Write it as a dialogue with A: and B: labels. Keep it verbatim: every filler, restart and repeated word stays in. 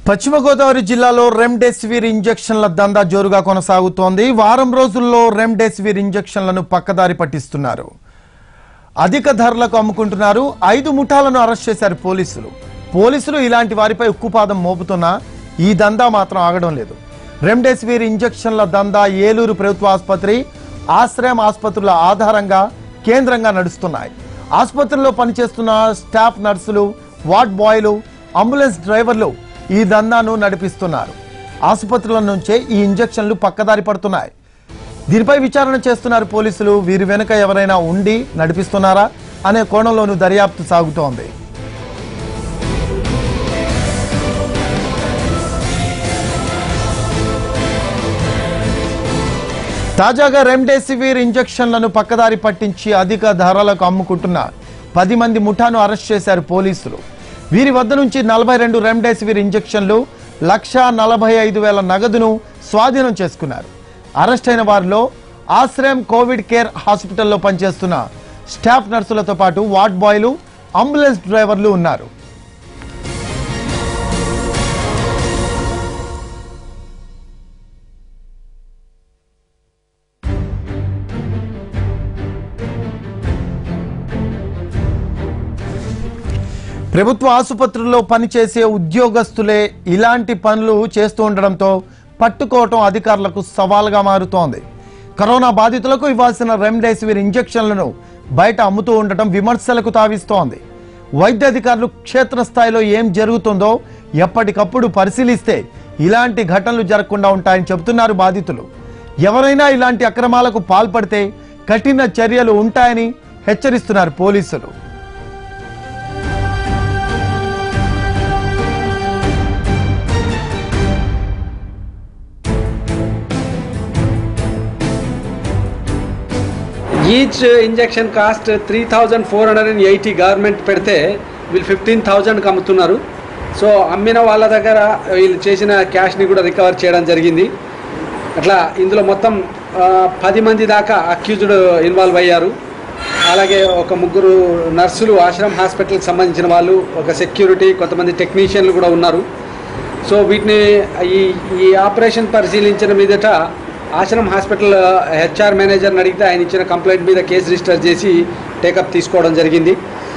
A: పశ్చిమ గోదావరి జిల్లాలో రెమ్డెసివిర్ ఇంజెక్షన్ల దందా జోరుగా కొనసాగుతోంది. వారం రోజుల్లో రెమ్డెసివిర్ ఇంజెక్షన్లను పక్కదారి పట్టిస్తున్నారు. అధిక ధరలకు అమ్ముకుంటున్నారు. ఐదు ముఠాలను అరెస్ట్ చేశారు పోలీసులు. పోలీసులు ఇలాంటి వారిపై ఉక్కుపాదం మోపుతున్నా ఈ దందా మాత్రం ఆగడం లేదు. రెమ్డెసివిర్ ఇంజెక్షన్ల దందా ఏలూరు ప్రభుత్వ ఆసుపత్రి, ఆశ్రయం ఆసుపత్రుల ఆధారంగా కేంద్రంగా నడుస్తున్నాయి. ఆసుపత్రిలో పనిచేస్తున్న స్టాఫ్ నర్సులు, వార్డ్ బాయ్లు, అంబులెన్స్ డ్రైవర్లు ఈ దందాను నడిపిస్తున్నారు. ఆసుపత్రుల నుంచే ఈ ఇంజెక్షన్లు పక్కదారి పడుతున్నాయి. దీనిపై విచారణ చేస్తున్నారు పోలీసులు. వీరి వెనుక ఎవరైనా ఉండి నడిపిస్తున్నారా అనే కోణంలోనూ దర్యాప్తు సాగుతోంది. తాజాగా రెమ్డెసివిర్ ఇంజెక్షన్లను పక్కదారి పట్టించి అధిక ధరలకు అమ్ముకుంటున్న పది మంది ముఠాను అరెస్ట్ చేశారు పోలీసులు. వీరి వద్ద నుంచి నలభై రెండు రెమ్డెసివిర్ ఇంజెక్షన్లు, లక్ష నలభై ఐదు వేల నగదును స్వాధీనం చేసుకున్నారు. అరెస్ట్ అయిన వారిలో ఆశ్రయం కోవిడ్ కేర్ హాస్పిటల్లో పనిచేస్తున్న స్టాఫ్ నర్సులతో పాటు వార్డ్ బాయ్లు, అంబులెన్స్ డ్రైవర్లు ఉన్నారు. ప్రభుత్వ ఆసుపత్రుల్లో పనిచేసే ఉద్యోగస్తులే ఇలాంటి పనులు చేస్తూ ఉండడంతో పట్టుకోవటం అధికారులకు సవాల్గా మారుతోంది. కరోనా బాధితులకు ఇవ్వాల్సిన రెమ్డెసివిర్ ఇంజెక్షన్లను బయట అమ్ముతూ ఉండటం విమర్శలకు తావిస్తోంది. వైద్య అధికారులు క్షేత్రస్థాయిలో ఏం జరుగుతుందో ఎప్పటికప్పుడు పరిశీలిస్తే ఇలాంటి ఘటనలు జరగకుండా ఉంటాయని చెబుతున్నారు బాధితులు. ఎవరైనా ఇలాంటి అక్రమాలకు పాల్పడితే కఠిన చర్యలు ఉంటాయని హెచ్చరిస్తున్నారు పోలీసులు.
B: Each injection cost three thousand four hundred and eighty government పెడితే వీళ్ళు ఫిఫ్టీన్ థౌజండ్కి అమ్ముతున్నారు. సో అమ్మిన వాళ్ళ దగ్గర వీళ్ళు చేసిన క్యాష్ని కూడా రికవర్ చేయడం జరిగింది. అట్లా ఇందులో మొత్తం పది మంది దాకా అక్యూజ్డ్ ఇన్వాల్వ్ అయ్యారు. అలాగే ఒక ముగ్గురు నర్సులు, ఆశ్రమ్ హాస్పిటల్కి సంబంధించిన వాళ్ళు, ఒక సెక్యూరిటీ, కొంతమంది టెక్నీషియన్లు కూడా ఉన్నారు. సో వీటిని ఈ ఈ ఆపరేషన్ పరిశీలించిన మీదట ఆశ్రమ్ హాస్పిటల్ హెచ్ఆర్ మేనేజర్ని అడిగితే ఆయన ఇచ్చిన కంప్లైంట్ మీద కేసు రిజిస్టర్ చేసి టేకప్ తీసుకోవడం జరిగింది.